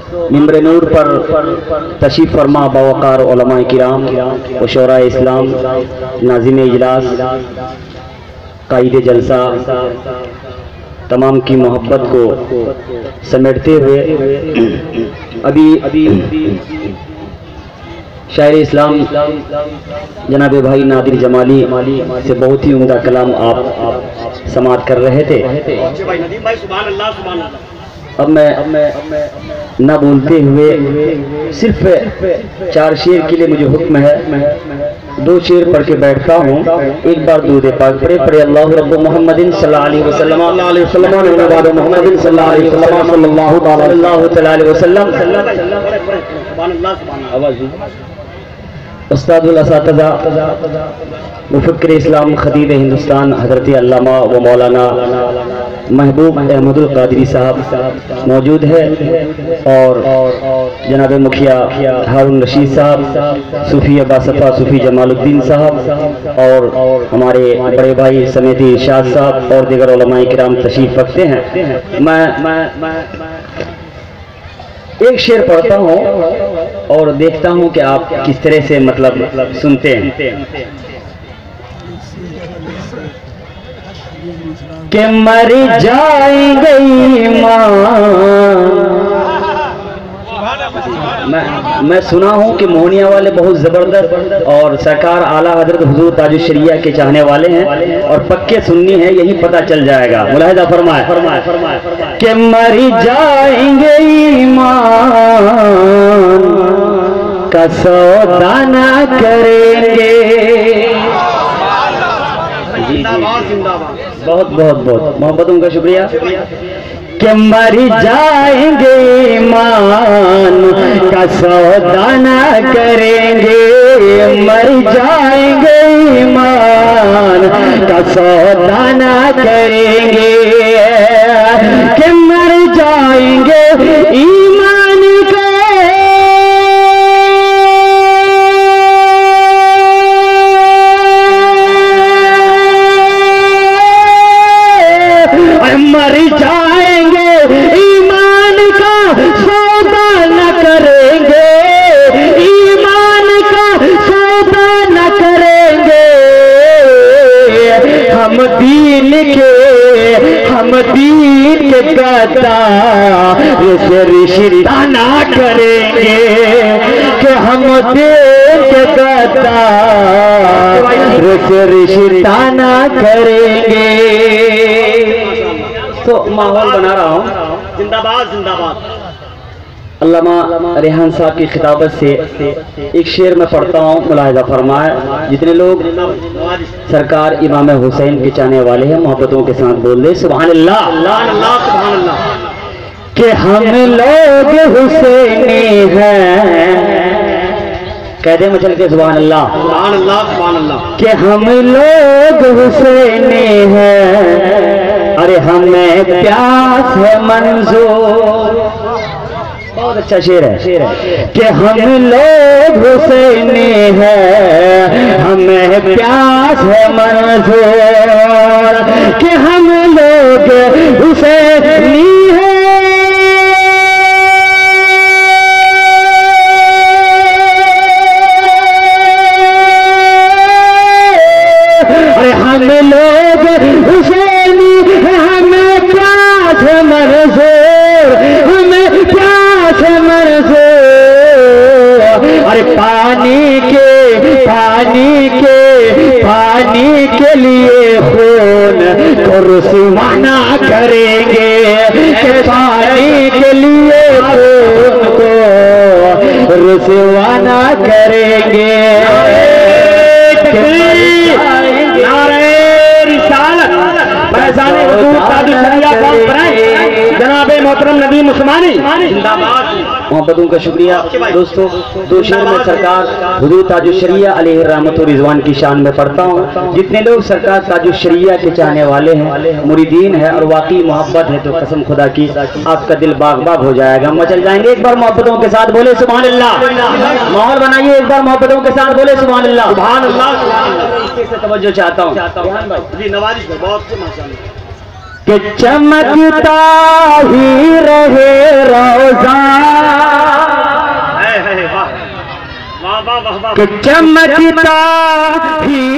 मिंबर नूर पर तशरीफ़ फरमा बावकार उलमाए किराम व शोराए इस्लाम, नाज़िम इजलास, कायदे जलसा, तमाम की मोहब्बत को समेटते हुए अभी शायर इस्लाम जनाब भाई नादिर जमाली से बहुत ही उम्दा कलाम आप समाअत कर रहे थे। अब मैं ना बोलते हुए सिर्फ 4 शेर के लिए मुझे हुक्म है, 2 शेर पढ़ के बैठता हूँ। एक बार दूध पाक पढ़े अल्लाह रब्बु मुहम्मदिन सल्लल्लाहु अलैहि वसल्लम मुहम्मदिन सल्लल्लाहु अलैहि वसल्लम। उस्तादुल असातिज़ा मुफक्किर इस्लाम खतीब हिंदुस्तान हज़रत अल्लामा व मौलाना महबूब अहमदुल कादरी साहब मौजूद है और जनाब मुखिया हारून रशीद साहब, सूफी बासफ़ा सूफी जमालुद्दीन साहब और हमारे बड़े भाई समेती इरशाद साहब और दीगर उलमाए किराम तशरीफ़ रखते हैं। मैं एक शेर पढ़ता हूँ और देखता हूँ कि आप किस तरह से मतलब सुनते हैं। कि मर जाएंगे मैं सुना हूँ कि मोहनिया वाले बहुत जबरदस्त और सरकार आला हजरत हुजूर ताजुश शरिया के चाहने वाले हैं और पक्के सुन्नी हैं, यही पता चल जाएगा। मुलाहिजा फरमाए कि मर जाएंगे ईमान का सौदा ना करेंगे। बहुत बहुत बहुत मोहब्बतों का शुक्रिया। कि मर जाएंगे ईमान का सौदा ना करेंगे, मर जाएंगे ईमान का सौदा ना करेंगे। कि मर जाएंगे ईमान का मर जाएंगे ईमान का सौदा न करेंगे, ईमान का सौदा न करेंगे। हम दीन के गद्दार से रिश्ता ना करेंगे कि हम दीन के गद्दार से रिश्ता ना करेंगे। तो माहौल बना रहा हूँ। जिंदाबाद जिंदाबाद। अल्लामा रेहान साहब की खिताबत से एक शेर में पढ़ता हूँ, मुलाहिजा फरमाए। जितने लोग सरकार इमाम हुसैन के चाहने वाले हैं मोहब्बतों के साथ बोल दे सुभान अल्लाह। कि हम लोग हुसैनी हैं, कह दे मचल के सुभान अल्लाह। कि हम लोग हुसैनी हैं, अरे हमें प्यास है मंजूर। बहुत अच्छा शेर है कि हम लोग हुसैनी हैं, हमें प्यास है मंजूर। कि हम लोग हुसैनी हैं, अरे हम लोग हुसैनी हैं, हमें प्यास है मंजूर, हमें प्यास है मंजूर। अरे पानी के लिए खून को रुसवाना करेंगे, कि पानी के लिए खून को रुसवाना करेंगे। जनाबे मोहतरम नबी मुस्मानी मोहब्बतों का शुक्रिया। दोस्तों 2 शेर में सरकार हुजूर ताजुश शरिया अलैहि रहमत व रिजवान की शान में पढ़ता हूँ। जितने लोग सरकार ताजुश शरिया के चाहने वाले हैं, मुरीदीन है और वाकई मोहब्बत है, तो कसम खुदा की आपका दिल बाग बाग हो जाएगा, मचल जाएंगे। एक बार मोहब्बतों के साथ बोले सुभान अल्लाह। माहौल बनाइए, एक बार मोहब्बतों के साथ बोले सुभान अल्लाह। सुभान अल्लाह से तवज्जो चाहता हूँ जी नवाजिश बहुत कि चमकता ही रहे रोज़ा कि चमकता ही